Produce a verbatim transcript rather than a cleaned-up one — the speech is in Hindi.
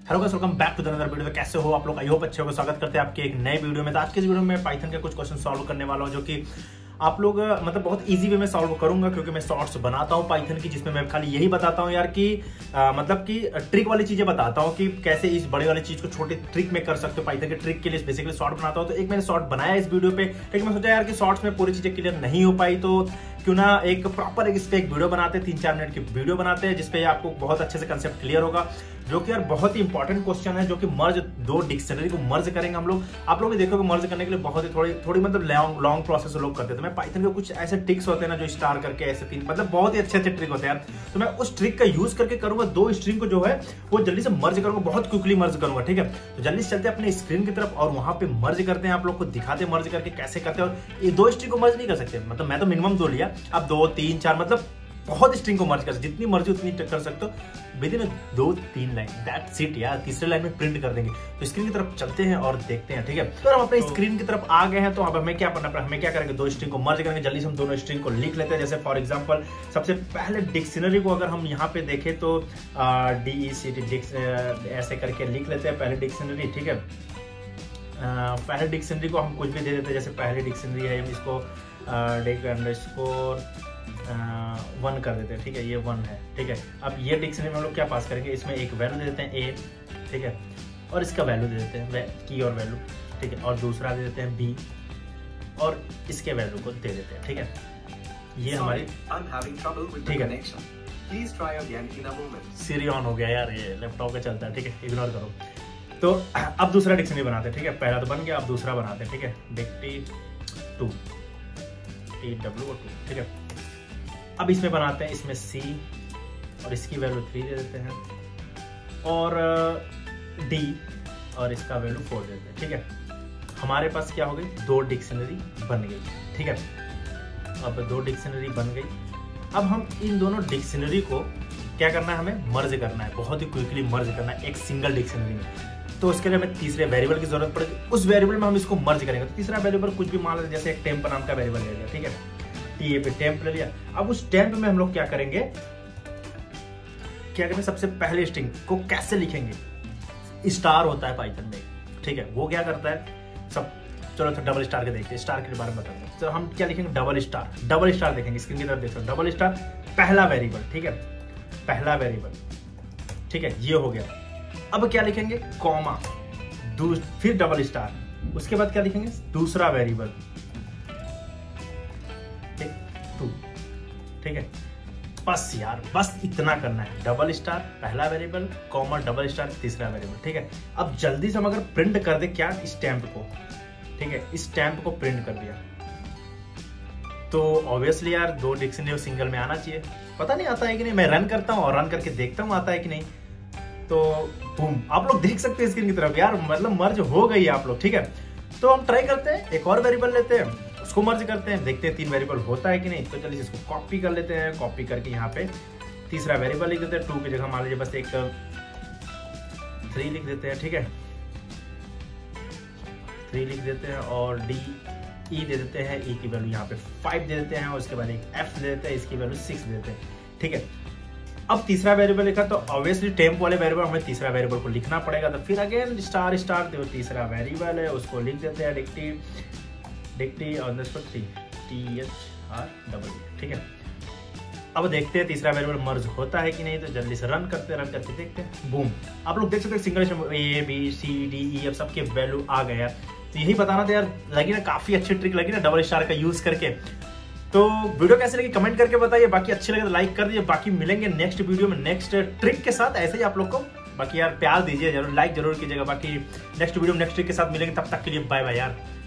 Hello guys, welcome back to the another video. कैसे हो आप लोग? आई होप अच्छे हो। स्वागत करते हैं आपके एक नए वीडियो में। तो आज के इस वीडियो में पाइथन के कुछ क्वेश्चन सॉल्व करने वाला हूं, जो कि आप लोग मतलब बहुत इजी वे में सॉल्व करूंगा, क्योंकि मैं शॉर्ट्स बनाता हूं पाइथन की, जिसमें मैं खाली यही बताता हूं यार कि आ, मतलब कि ट्रिक वाली चीजें बताता हूं कि कैसे इस बड़ी वाली चीज को छोटे ट्रिक में कर सकते हो। पाइथन के ट्रिक के लिए बेसिकली शॉर्ट बनाता हूं। तो एक मैंने शॉर्ट बनाया इस वीडियो पे, लेकिन मैं सोचा यार कि शॉर्ट्स में पूरी चीजें क्लियर नहीं हो पाई, तो क्यों ना एक प्रॉपर एक इस पे एक वीडियो बनाते हैं, तीन चार मिनट की वीडियो बनाते हैं, जिसपे आपको बहुत अच्छे से कंसेप्ट क्लियर होगा, जो कि यार बहुत ही इंपॉर्टेंट क्वेश्चन है, जो कि मर्ज दो डिक्शनरी को मर्ज करेंगे हम लोग। आप लोग देखोगे मर्ज करने के लिए बहुत ही थोड़ी थोड़ी मतलब लॉन्ग लॉन्ग प्रोसेस लोग करते हैं। तो मैं पाइथन के कुछ ऐसे ट्रिक्स होते हैं ना, जो स्टार करके ऐसे तीन मतलब बहुत ही अच्छे अच्छे ट्रिक होते हैं यार। तो मैं उस ट्रिक का यूज करके करूंगा, दो स्ट्रिंग को जो है वो जल्दी से मर्ज करूंगा, बहुत क्विकली मर्ज करूंगा। ठीक है, तो जल्दी से चलते हैं अपने स्क्रीन की तरफ और वहां पे मर्ज करते हैं। आप लोग को दिखाते हैं मर्ज करके कैसे करते हैं। और ये दो स्ट्रिंग को मर्ज नहीं कर सकते, मतलब मैं तो मिनिमम दो लिया, अब दो तीन चार मतलब बहुत स्ट्रिंग को मर्ज कर सकते, जितनी मर्जी उतनी कर सकते हो विद इन दो तीन लाइन। दैट्स इट यार, तीसरे लाइन में प्रिंट कर देंगे। तो स्क्रीन की तरफ चलते हैं और देखते हैं। ठीक है, तो हम अपने स्क्रीन की तरफ आ गए हैं। तो अब हमें क्या करना पड़ेगा, हमें क्या करेंगे, दो स्ट्रिंग को मर्ज करेंगे। जल्दी से हम दोनों स्ट्रिंग को लिख लेते हैं। जैसे फॉर एग्जांपल सबसे पहले डिक्शनरी को अगर हम यहाँ पे देखें तो डी ई सी टी ऐसे करके लिख लेते हैं पहले डिक्शनरी। ठीक है, पहले डिक्शनरी को हम कुछ भी दे देते हैं। जैसे पहली डिक्शनरी है, हम इसको डेक अंडरस्कोर वन कर देते हैं। ठीक है, ये वन है। ठीक है, अब ये डिक्शनरी में हम लोग क्या पास करेंगे, इसमें एक वैल्यू दे देते हैं ए। ठीक है, और इसका वैल्यू दे देते हैं की और वैल्यू। ठीक है, और दूसरा दे देते हैं बी और इसके वैल्यू को दे देते हैं। ठीक है, ये हमारी ठीक है सीरी ऑन हो गया यार, ये लैपटॉप का चलता है। ठीक है, इग्नोर करो। तो अब दूसरा डिक्शनरी बनाते हैं। ठीक है, पहला तो बन गया, अब दूसरा बनाते हैं। ठीक है, dict two T W two. ठीक है, अब इसमें बनाते हैं, इसमें सी और इसकी वैल्यू थ्री दे देते हैं, और डी और इसका वैल्यू फोर दे देते हैं। ठीक है, हमारे पास क्या हो गई, दो डिक्शनरी बन गई। ठीक है, अब दो डिक्शनरी बन गई। अब हम इन दोनों डिक्शनरी को क्या करना है, हमें मर्ज करना है, बहुत ही क्विकली मर्ज करना है एक सिंगल डिक्शनरी में। तो उसके लिए हमें तीसरे वेरिएबल की जरूरत पड़ेगी। उस वेरिएबल में हम इसको मर्ज करेंगे। तो तीसरा वेरिएबल कुछ भी मान लेते, जैसे एक टेम्प नाम का वेरिएबल ले लिया। ठीक है, टी पे टेम्प ले लिया। अब उस टेम्प में हम लोग क्या करेंगे, क्या करेंगे, सबसे पहले स्ट्रिंग को कैसे लिखेंगे, स्टार होता है पाइथन में। ठीक है, वो क्या करता है सब, चलो तो डबल स्टार के देखते हैं, स्टार के बारे में बताते हैं। तो हम क्या लिखेंगे, डबल स्टार। डबल स्टार देखेंगे, स्क्रीन की तरफ देखो, डबल स्टार पहला वेरिएबल। ठीक है, पहला वेरिएबल। ठीक है, ये हो गया। अब क्या लिखेंगे, कॉमा, फिर डबल स्टार, उसके बाद क्या लिखेंगे, दूसरा वेरिएबल टू। ठीक है, बस यार, बस इतना करना है। डबल स्टार पहला वेरिएबल, कॉमा डबल स्टार तीसरा वेरिएबल। ठीक है, अब जल्दी से हम अगर प्रिंट कर दे क्या, स्टैम्प को। ठीक है, इस स्टैम्प को प्रिंट कर दिया, तो ऑब्वियसली यार दो डिक्शनरी सिंगल में आना चाहिए। पता नहीं आता है कि नहीं, मैं रन करता हूँ और रन करके देखता हूँ आता है कि नहीं। तो बूम, आप लोग देख सकते हैं स्क्रीन की तरफ यार, मतलब मर्ज हो गई है आप लोग। ठीक है, तो हम ट्राई करते हैं, एक और वेरिएबल लेते हैं, उसको मर्ज करते हैं, देखते हैं तीन वेरिएबल होता है कि नहीं। तो चलिए इसको कॉपी कर लेते हैं। कॉपी करके यहाँ पे तीसरा वेरिएबल लिख देते हैं। टू की जगह मान लीजिए बस एक थ्री लिख देते हैं। ठीक है, थ्री लिख देते हैं और डी ई दे देते हैं। ई की वैल्यू यहाँ पे फाइव दे देते हैं, और उसके बाद एक एफ दे देते हैं, इसकी वैल्यू सिक्स दे देते हैं। ठीक है, अब तीसरा वेरिएबल लिखा, तो ऑब्वियसली टेम्प वाले वेरिएबल हमें तीसरा वेरिएबल को लिखना पड़ेगा। तो फिर अगेन स्टार स्टार तो तीसरा वेरिएबल है, उसको लिख देते हैं dict dict underscore three T H R double. ठीक है, अब देखते हैं तीसरा वेरिएबल मर्ज होता है कि नहीं। तो जल्दी से रन करते रन करके देखते हैं। बूम, आप लोग देख सकते हैं single A B C D E F सबके वैल्यू आ गए यार। तो यही बताना था यार, लगी ना काफी अच्छी ट्रिक लगी ना डबल स्टार का यूज करके। तो वीडियो कैसे लगी कमेंट करके बताइए, बाकी अच्छी लगे तो लाइक कर दीजिए। बाकी मिलेंगे नेक्स्ट वीडियो में नेक्स्ट ट्रिक के साथ, ऐसे ही आप लोग को बाकी यार प्यार दीजिए, जरूर लाइक जरूर कीजिएगा। बाकी नेक्स्ट वीडियो में नेक्स्ट ट्रिक के साथ मिलेंगे, तब तक के लिए बाय बाय यार।